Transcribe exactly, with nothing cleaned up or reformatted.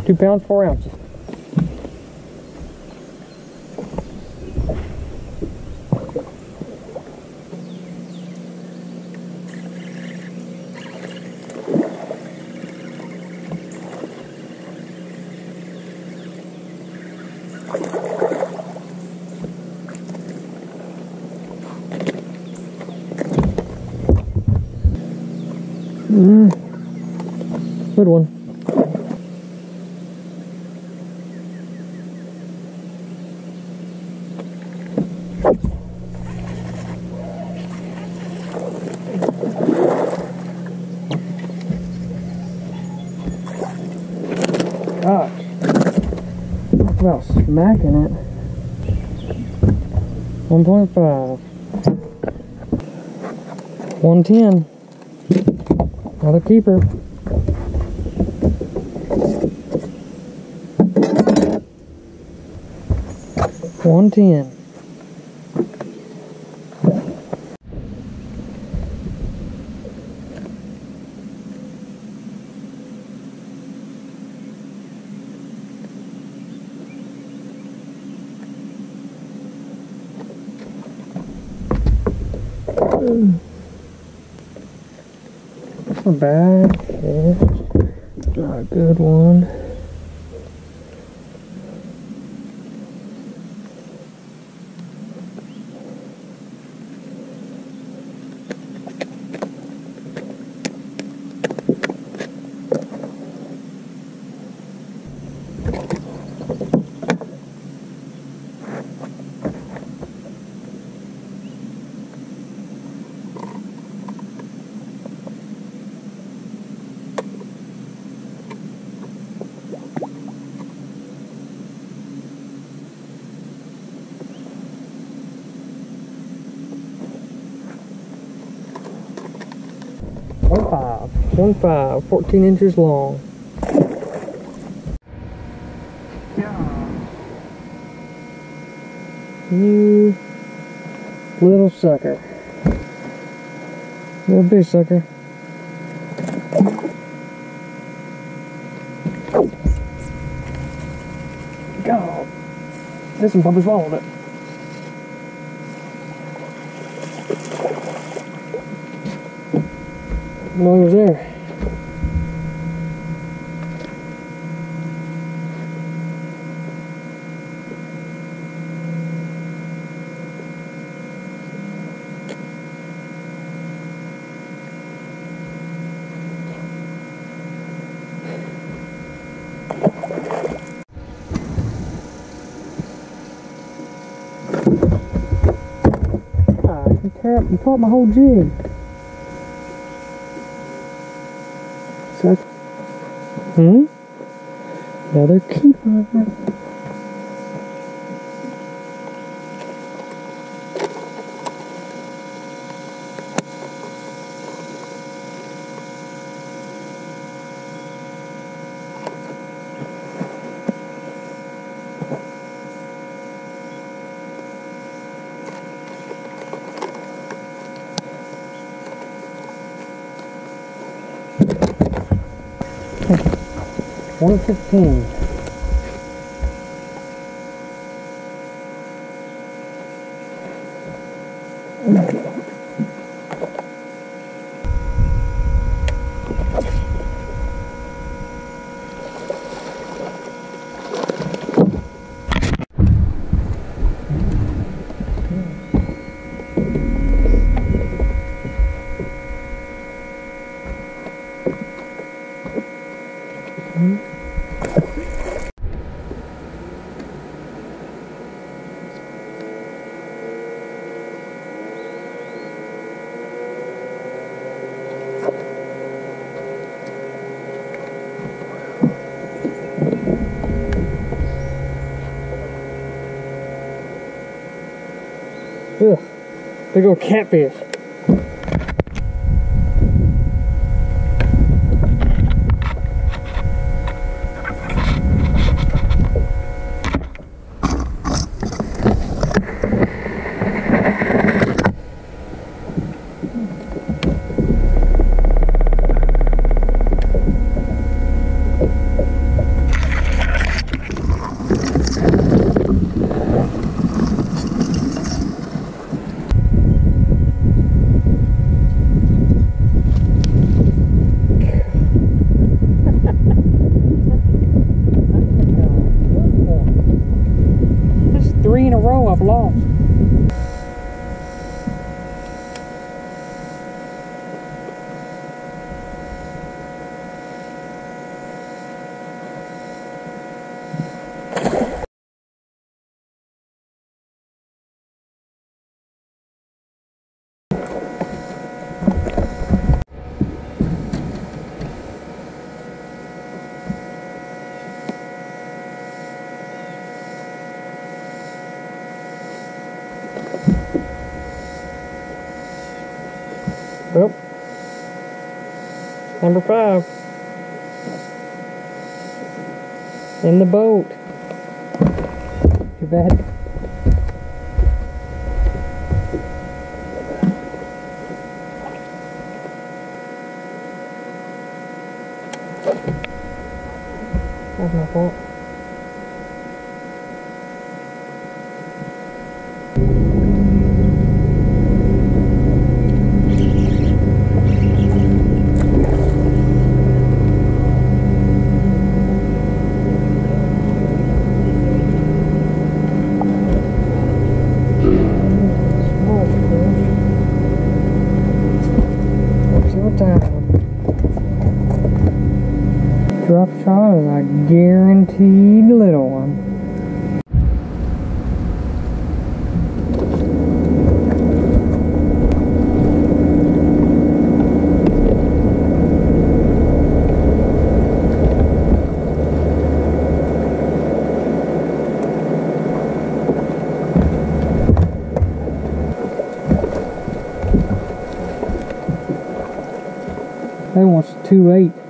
Two pounds, four ounces. Mm. Good one. Gosh. Talk about smacking it. one point five. one ten. Another keeper. one ten. Not bad fish. Not a good one. twenty-five, twenty-five, fourteen inches long. You little sucker. Little big sucker. God. This one probably swallowed it. No, he was there. Ah, you tear up, you caught my whole jig. Hmm? Another keeper. one fifteen. Ugh, big old catfish. That's three in a row I've lost. Well, number five in the boat. Too bad. That's my fault. Drop shot is a guaranteed little one. They wants two eight.